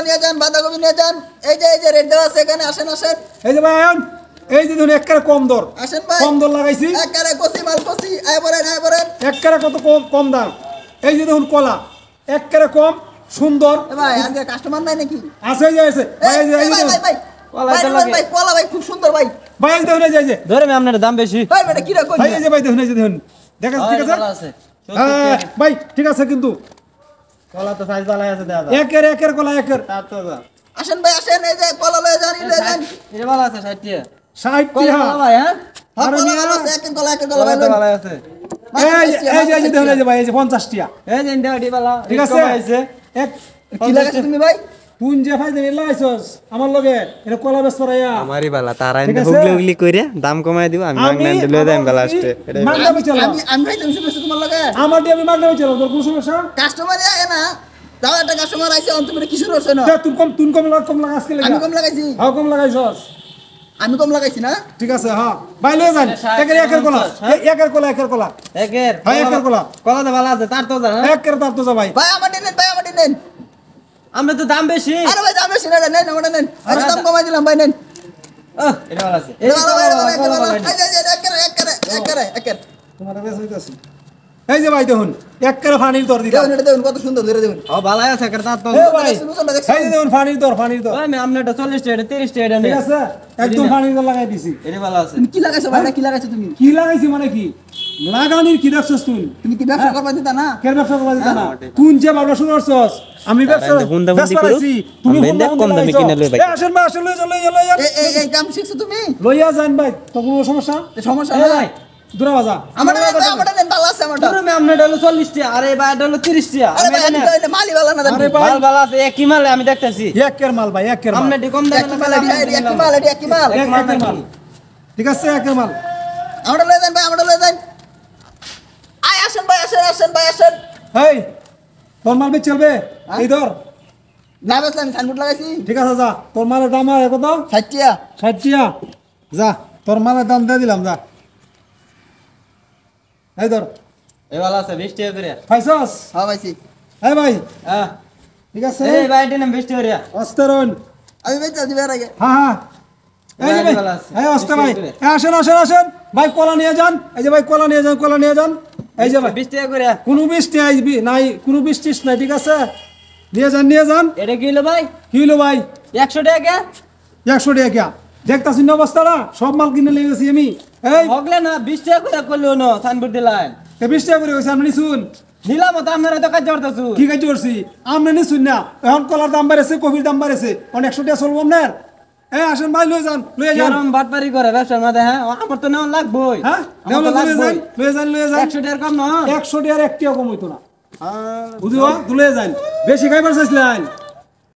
নিয়ে যান, বাঁধাকপি নিয়ে যান। এই যে রেড দেওয়া আছে এখানে, আসেন। এই যে ভাই আয়ন, এই যে ধরুন একবারে কম দর, আসেন ভাই, কম দর লাগাইছি একবারে কচি মাল কচি। আয় বলেন। একবারে কত কম দাম। এই যে দেখুন কলা একবারে কম সুন্দর। ভাই আজকে কাস্টমার নাই নাকি? আছে এই যে আছে ভাই, এই যে ভাই কলা ভাই খুব সুন্দর ভাই। ভাই এই দেখুন, এই যে ধরে আপনার দাম বেশি ভাই বেটা কি রকম? ভাই এই যে ভাই দেখুন, এই যে দেখুন ঠিক আছে। হ্যাঁ ভাই ঠিক আছে, কিন্তু কলা তো সাইজ ভালো আছে দাদা। একের কলা একের। আসেন ভাই আসেন, এই যে কলা লয়ে যান, লয়ে যান। এটা ভালো আছে 60 টাকা। 60 কলা টাকা ভালো ভাই হ্যাঁ? হ্যাঁ কলা ভালো আছে, একের কলা ভাই। ভালো আছে। এই যে দেখুন, এই যে ভাই এই যে 50 টাকা। এই যে ইন্ডিয়া ডি ভালো। ঠিক আছে এক কি লাগাইছো তুমি ভাই? কোন যে ভাই দেন লাইছস আমার লগে এটা কলা বেচ পড়াইয়া আমারই বালা তারা এনে হুগলি কইরা দাম কমায় দিব, আমি মাগনা লয়ে যাই লাস্টে। মাগনা বেচলাম আমি ভাই তুমি শুনছো তোমার লাগে? আমার দিয়ে আমি মাগনা বেচলাম, তোর কোন সমস্যা? কাস্টমার আয় না, দাও একটা কাস্টমার আইছে, অন্ত করে কিছু রছে না। তুই কম লাগা আজকে লাগা। আমি কম লাগাইছি। হাও কম লাগাইছস? আমি কম লাগাইছি না? ঠিক আছে হ্যাঁ ভাই লয়ে যান। একের কলা একের কলা একের ভাই একের কলা কলা তো ভালো আছে তার তো যা একের তার তো যা ভাই। ভাই আমার নেন। আমরা তো দাম বেশি। আরে ভাই দাম বেশি না, নেন আমারটা নেন। আরে দাম কমাই দিলাম ভাই, নেন। এটা ভালো আছে। এই একের তোমার বেশ হইতাছে। এই যে ভাই দেখুন একের ফানির দর দিলাম। দেখুন কত সুন্দর ধরে দেখুন। ও ভালো আছে একের তার তো। এ ভাই এই যে দেখুন ফানির দর ওই আমি আপনারটা 40 টাকা 30 টাকা ঠিক নেই। আছে একদম ফানির দর লাগাই দিছি। এটা ভালো আছে। তুমি কি লাগাইছো ভাই? কি লাগাইছো তুমি? কি লাগাইছি মানে কি লাগানির কি দেখছস তুই? তুমি কি ব্যবসা করবা দিতা না? কেন ব্যবসা করবা দিতা না? তুই যে ব্যবসা শুরু করছস আমি ব্যবসা করাইছি, তুমি কম দামে কিনে লই ভাই। আসেন ভাই আসেন লই যান। এই কাম শিখছো তুমি? লইয়া যান ভাই, তো কোনো সমস্যা? সমস্যা এই না ভাই দূরে বাজা। আমারটা নেন, ভালো আছে আমারটা। ধরো আমি আপনারটা হলো 40 টাকা আরে ভাই এটা হলো 30 টাকা। আরে আমি ভাই আমি এটা তো মালি ভালো না আরে জানি। ভাই ভালো ভালো আছে একই মাল আমি দেখতাছি। একের মাল ভাই একের মাল। আপনারটি কম দামে একই মাল, একই মাল। এক মাল ঠিক আছে একের মাল। আমারটা লয়ে যান ভাই, আমারটা লয়ে যান। আয় আসেন ভাই, আসেন ভাই আসেন। এই তোর মাল বেচ চলবে এই ধর। না বেসলাম সাইনবোর্ড লাগাইছি। ঠিক আছে যা, তোর মালের দাম আর কত? 60 টাকা। 60 টাকা। যা তোর মালের দাম দিয়ে দিলাম যা। এই ধর এই ভালো আছে 20 টাকা করে। পাইছস? হ্যাঁ ভাইছি। এই ভাই হ্যাঁ ঠিক আছে এই ভাই এটা নাম 20 টাকা করে। অস্তরন। আমি বেচা দিবে আগে। হ্যাঁ এই যে ভাই এই অস্তে ভাই আসেন ভাই কলা নিয়ে যান। এই যে ভাই কলা নিয়ে যান এই যে ভাই 20 টাকা করে। কোনো বৃষ্টি আইবি নাই, কোনো বৃষ্টিস নাই ঠিক আছে। নিয়ে যান। এটা কি হলো ভাই? কি হলো ভাই? 100 টাকা কে? 100 টাকা দেখতাছি না অবস্থাটা, সব মাল কিনে নিয়ে গেছি আমি। এই হগলে না 20 টাকা করে করলো না সাইনবোর্ড দিলেন। 20 টাকা করে হয়েছে আপনি শুন নিলাম তো আপনারা তো কাজ করতেছু। কি কাজ করছি আমরা নি শুন না। এখন কলার দাম বাড়েছে, কফির দাম বাড়েছে, 100 টাকা চলবো আপনার। আসেন ভাই লয়ে যান। কেরম বাটপারি করে ব্যবসার মধ্যে হ্যাঁ? আমার তো নেওয়া লাগবেই। হ্যাঁ লয়ে যান 100 টাকার কম না। 100 টাকার একটিও কম হইতো না বুঝলো, তুলে যান। বেশি খাইবার চাইছিলেন